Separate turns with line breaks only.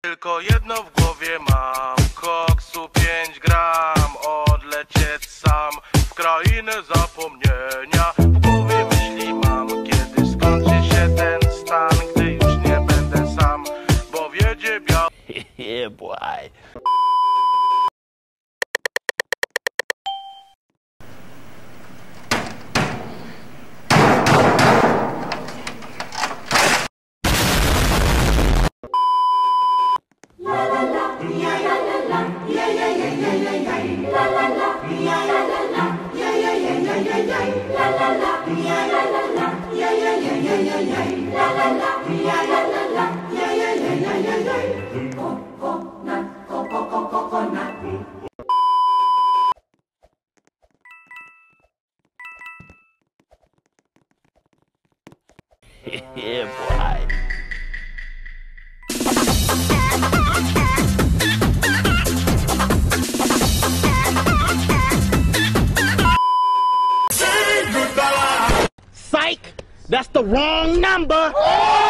Tylko jedno w głowie mam, koksu 5 gram, odlecieć sam w krainę zapomnienia. W głowie myśli mam, kiedy skończy się ten stan, gdy już nie będę sam, bo wiedzie biały.
Yeah, boy. Yeah, boy. Psych! That's the wrong number!